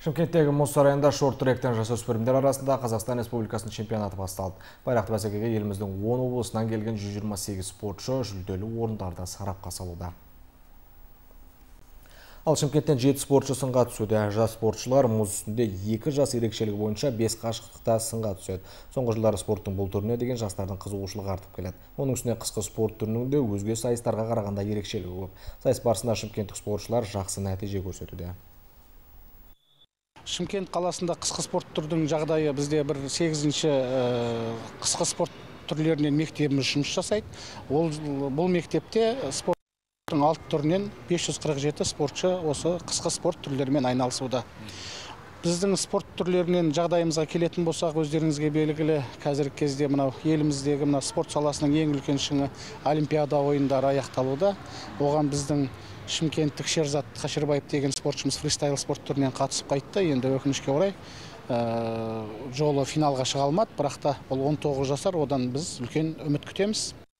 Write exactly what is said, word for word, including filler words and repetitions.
Шымкенттегі мұз сарайында шорт-тректен жасөспірімдер арасында Қазақстан Республикасының чемпионаты басталды. Байрақты бәсекеге еліміздің он облысынан келген жүз жиырма сегіз спортшы жүлделі орындарда сарапқа салуда. Ал Шымкенттен жеті спортшы сынға түсуде. Жас спортшылар мұз үстінде екі жас ерекшелігі бойынша бес қашықтықта сынға түседі. Соңғы жылдары спорттың бұл түріне деген жастардың қызығушылығы артып келеді. Оның үстіне қысқы спорт түрінің де өзге сайыстарға қарағанда ерекшелігі көп. Сайыс барысында шымкенттік спортшылар жақсы нәтиже көрсетуде. Шымкент қаласында қысқы спорт түрдің жағдайы бізде бір сегізінші қысқы спорт түрлерінен мектебіміз жұмыс жасайды. Ол бұл мектепте спорттың алты түрінен бес жүз қырық жеті спортшы осы қысқы спорт түрлерімен айналысуда. Біздің спорт түрлерінен жағдайымызға келетін болсақ, өздеріңізге белгілі, қазіргі кезде мынау еліміздегі мына спорт саласының ең үлкен шыңы Олимпиада ойындары аяқталуда. Оған біздің Шымкенттік Шерзат Қашырбаев деген спортшымыз фристайл спорт түрінен қатысып қайтты. Енді өкінішке орай жолы финалға шыға алмады, бірақ та ол он тоғыз жасар, одан біз үлкен үміт күтеміз.